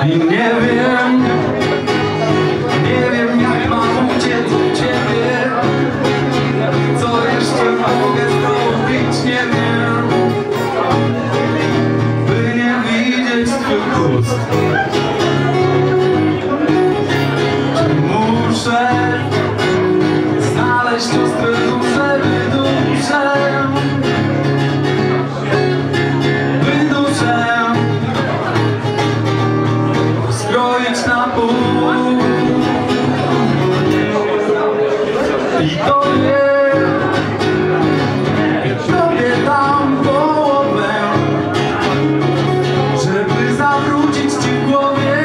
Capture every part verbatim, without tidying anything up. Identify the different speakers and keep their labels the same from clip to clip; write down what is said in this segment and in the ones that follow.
Speaker 1: I nie wiem, nie wiem jak mam uciec od ciebie. Co jeszcze mogę zrobić, nie wiem, by nie widzieć twych ust. Czy muszę znaleźć ostre dusze, wyduszę, wyduszę, skroić na pół. I to nie, i tobie dam połowę, żeby zawrócić ci w głowie.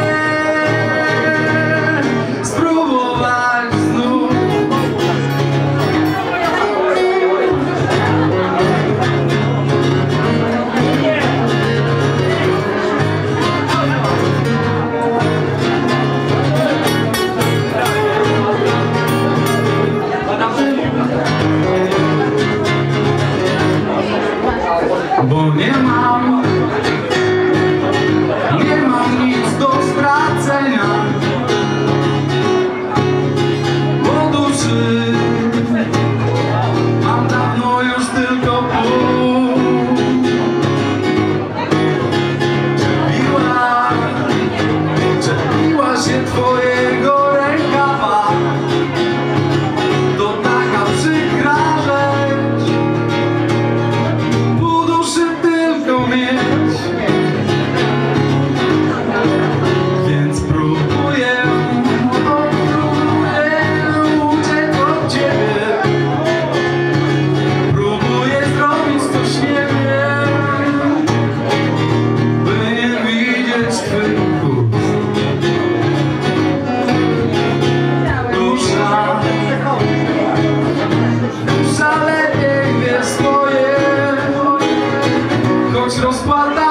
Speaker 1: Spróbować znów. Bo nie mam, nie mam nic do stracenia, bo duszy mam dawno już tylko pół. Czepiła, czepiła się twojego rękawa. To taka przykra rzecz, pół duszy tylko mieć. Więc próbuję, o, próbuję uciec od ciebie. Próbuję zrobić coś, nie wiem, by nie widzieć twych ust. Dusza, dusza lepiej wie swoje, choć rozpada